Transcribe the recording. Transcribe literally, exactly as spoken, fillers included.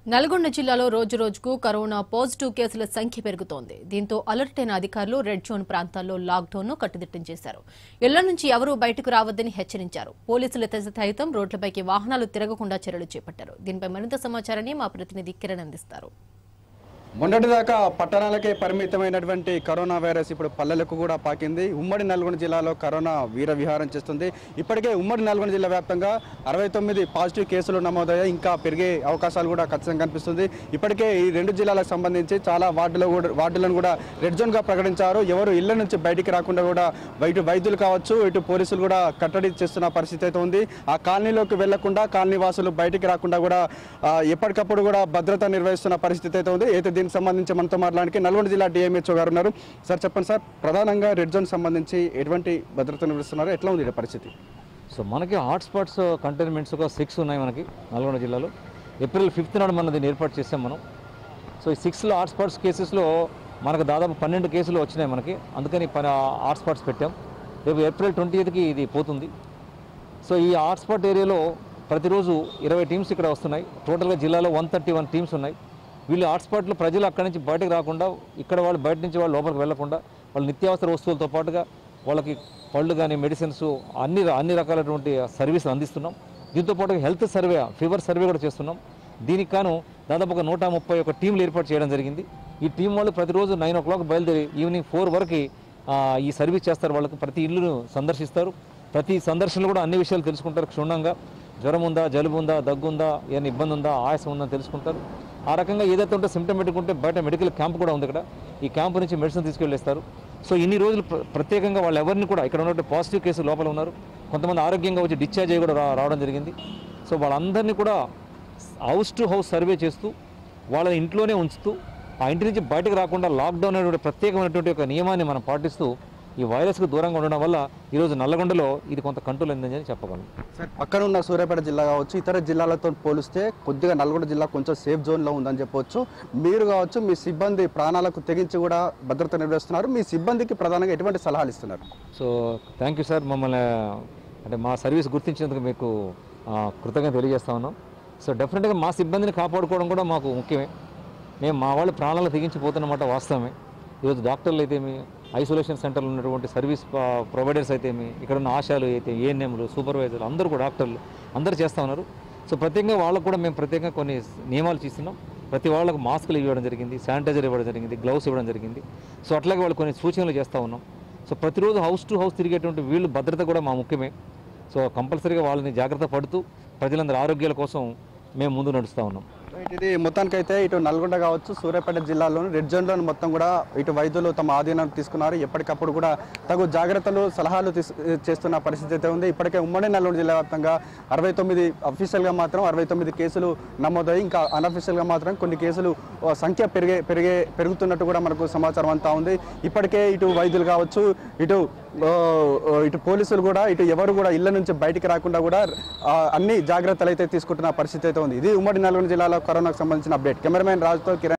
నల్గొండ జిల్లాలో రోజు రోజుకు కరోనా పాజిటివ్ కేసుల సంఖ్య పెరుగుతోంది. దీంతో అలర్ట్ అయిన అధికారులు రెడ్ జోన్ ప్రాంతాల్లో లాక్డౌన్ ను కట్టుదిట్టం చేశారు. ఇళ్ల నుంచి ఎవరూ బయటకు రావద్దని హెచ్చరించారు. పోలీసులు సైతం రోడ్లపైకి వాహనాలు తిరగకుండా చర్యలు చేపట్టారు. దీనిపై మరింత సమాచారాన్ని మా ప్రతినిధి కిరణ్ అందిస్తారు. మొన్నటిదాకా పట్టణాలకే పరిమితమైనటువంటి కరోనా వైరస్ ఇప్పుడు పల్లెలకు కూడా పాకింది. ఉమ్మడి నల్గొండ జిల్లాలో కరోనా వీర విహారం చేస్తుంది. ఇప్పటికే ఉమ్మడి నల్గొండ జిల్లా వ్యాప్తంగా అరవై తొమ్మిది పాజిటివ్ కేసులు నమోదయ్యాయి. ఇంకా పెరిగే అవకాశాలు కూడా ఖచ్చితంగా కనిపిస్తుంది. ఇప్పటికే ఈ రెండు జిల్లాలకు సంబంధించి చాలా వార్డులు కూడా వార్డులను కూడా రెడ్ జోన్గా ప్రకటించారు. ఎవరు ఇళ్ల నుంచి బయటికి రాకుండా కూడా ఇటు వైద్యులు కావచ్చు, ఇటు పోలీసులు కూడా కట్టడి చేస్తున్న పరిస్థితి అయితే ఉంది. ఆ కాలనీలోకి వెళ్లకుండా కాలనీ వాసులు బయటికి రాకుండా కూడా ఎప్పటికప్పుడు కూడా భద్రత నిర్వహిస్తున్న పరిస్థితి అయితే ఉంది. అయితే దీనికి సంబంధించి మనతో మాట్లాడడానికి నల్గొండ జిల్లా డిఎంహెచ్ఓ గారు ఉన్నారు. సార్ చెప్పండి సార్, ప్రధానంగా రెడ్ జోన్ సంబంధించి ఎటువంటి భద్రత నిర్వహిస్తున్నారు, ఎట్లా ఉంది పరిస్థితి? సో మనకి హాట్స్పాట్స్ కంటైన్మెంట్స్ ఒక సిక్స్ ఉన్నాయి మనకి నల్గొండ జిల్లాలో. ఏప్రిల్ ఫిఫ్త్ నాడు మనం దీన్ని ఏర్పాటు చేసాం మనం. సో ఈ సిక్స్లో హాట్స్పాట్స్ కేసెస్లో మనకు దాదాపు పన్నెండు కేసులు వచ్చినాయి మనకి. అందుకని పని హాట్స్పాట్స్ పెట్టాం. రేపు ఏప్రిల్ ట్వంటీ ఎయిత్కి ఇది పోతుంది. సో ఈ హాట్స్పాట్ ఏరియాలో ప్రతిరోజు ఇరవై టీమ్స్ ఇక్కడ వస్తున్నాయి. టోటల్గా జిల్లాలో వన్ థర్టీ వన్ టీమ్స్ ఉన్నాయి. వీళ్ళు హాట్స్పాట్లో ప్రజలు అక్కడి నుంచి బయటకు రాకుండా, ఇక్కడ వాళ్ళు బయట నుంచి వాళ్ళు లోపలికి వెళ్లకుండా, వాళ్ళు నిత్యావసర వస్తువులతో పాటుగా వాళ్ళకి పళ్ళు కానీ మెడిసిన్స్ అన్ని అన్ని రకాలైనటువంటి సర్వీసులు అందిస్తున్నాం. దీంతో పాటు హెల్త్ సర్వే, ఫీవర్ సర్వే కూడా చేస్తున్నాం. దీనికి కాను దాదాపు ఒక నూట ముప్పై ఒక టీంలు ఏర్పాటు చేయడం జరిగింది. ఈ టీం వాళ్ళు ప్రతిరోజు నైన్ ఓ క్లాక్ బయలుదేరి ఈవినింగ్ ఫోర్ వరకు ఈ సర్వీస్ చేస్తారు. వాళ్ళకి ప్రతి ఇల్లును సందర్శిస్తారు. ప్రతి సందర్శనలు కూడా అన్ని విషయాలు తెలుసుకుంటారు. క్షుణ్ణంగా జ్వరం ఉందా, జలుబు ఉందా, దగ్గు ఉందా, ఏమైనా ఇబ్బంది ఉందా, ఆయాసం ఉందా తెలుసుకుంటారు. ఆ రకంగా ఏదైతే ఉంటే సిమ్టమేటిక్ ఉంటే బయట మెడికల్ క్యాంప్ కూడా ఉంది ఇక్కడ. ఈ క్యాంపు నుంచి మెడిసిన్ తీసుకెళ్ళేస్తారు. సో ఇన్ని రోజులు ప్రత్యేకంగా వాళ్ళు ఎవరిని కూడా ఇక్కడ ఉన్నటువంటి పాజిటివ్ కేసులు లోపల ఉన్నారు. కొంతమంది ఆరోగ్యంగా వచ్చి డిశ్చార్జ్ అయ్యి కూడా రావడం జరిగింది. సో వాళ్ళందరినీ కూడా హౌస్ టు హౌస్ సర్వే చేస్తూ వాళ్ళని ఇంట్లోనే ఉంచుతూ ఆ ఇంటి నుంచి బయటకు రాకుండా లాక్డౌన్ అనేటువంటి ప్రత్యేకమైనటువంటి ఒక నియమాన్ని మనం పాటిస్తూ ఈ వైరస్కు దూరంగా ఉండడం వల్ల ఈరోజు నల్లగొండలో ఇది కొంత కంట్రోల్ అయిందని చెప్పగలను. సార్, పక్కన ఉన్న సూర్యాపేట జిల్లా కావచ్చు, ఇతర జిల్లాలతో పోలిస్తే కొద్దిగా నల్గొండ జిల్లా కొంచెం సేఫ్ జోన్లో ఉందని చెప్పవచ్చు. మీరు కావచ్చు, మీ సిబ్బంది ప్రాణాలకు తెగించి కూడా భద్రత నిర్వహిస్తున్నారు. మీ సిబ్బందికి ప్రధానంగా ఎటువంటి సలహాలు ఇస్తున్నారు? సో థ్యాంక్ యూ సార్, మమ్మల్ని అంటే మా సర్వీస్ గుర్తించేందుకు మీకు కృతజ్ఞత తెలియజేస్తా ఉన్నాం. సో డెఫినెట్గా మా సిబ్బందిని కాపాడుకోవడం కూడా మాకు ముఖ్యమే. మేము మా వాళ్ళు ప్రాణాలు తెగించిపోతున్నమాట వాస్తవమే. ఈరోజు డాక్టర్లు అయితేమి, ఐసోలేషన్ సెంటర్లో ఉన్నటువంటి సర్వీస్ ప్రొవైడర్స్ అయితేమి, ఇక్కడ ఉన్న ఆశాలు అయితే, ఏఎన్ఎంలు, సూపర్వైజర్లు అందరూ కూడా డాక్టర్లు అందరూ చేస్తూ ఉన్నారు. సో ప్రత్యేకంగా వాళ్ళకు కూడా మేము ప్రత్యేకంగా కొన్ని నియమాలు చేస్తున్నాం. ప్రతి వాళ్ళకు మాస్కులు ఇవ్వడం జరిగింది, శానిటైజర్ ఇవ్వడం జరిగింది, గ్లౌస్ ఇవ్వడం జరిగింది. సో అట్లాగే వాళ్ళు కొన్ని సూచనలు చేస్తూ ఉన్నాం. సో ప్రతిరోజు హౌస్ టు హౌస్ తిరిగేటువంటి వీళ్ళు భద్రత కూడా మా ముఖ్యమే. సో కంపల్సరీగా వాళ్ళని జాగ్రత్త పడుతూ ప్రజలందరి ఆరోగ్యాల కోసం మేము ముందు నడుస్తూ ఉన్నాం. ఇది మొత్తానికైతే ఇటు నల్గొండ కావచ్చు, సూర్యాపేట జిల్లాలోని రెడ్ జోన్లోని మొత్తం కూడా ఇటు వైద్యులు తమ ఆధీనం తీసుకున్నారు. ఎప్పటికప్పుడు కూడా తగు జాగ్రత్తలు, సలహాలు చేస్తున్న పరిస్థితి అయితే ఉంది. ఇప్పటికే ఉమ్మడి నల్గొండ జిల్లా వ్యాప్తంగా అరవై తొమ్మిది అఫీషియల్గా మాత్రం అరవై తొమ్మిది కేసులు నమోదయ్యి, ఇంకా అన్అఫీషియల్గా మాత్రం కొన్ని కేసులు సంఖ్య పెరిగే పెరిగే పెరుగుతున్నట్టు కూడా మనకు సమాచారం అంతా ఉంది. ఇప్పటికే ఇటు వైద్యులు కావచ్చు, ఇటు ఇటు పోలీసులు కూడా ఇటు ఎవరు కూడా ఇళ్ల నుంచి బయటికి రాకుండా కూడా అన్ని జాగ్రత్తలు అయితే తీసుకుంటున్న పరిస్థితి అయితే ఉంది. ఇది ఉమ్మడి నల్గొండ జిల్లాలో కరోనాకు సంబంధించిన అప్డేట్. కెమెరామెన్ రాజుతో కిరణ్.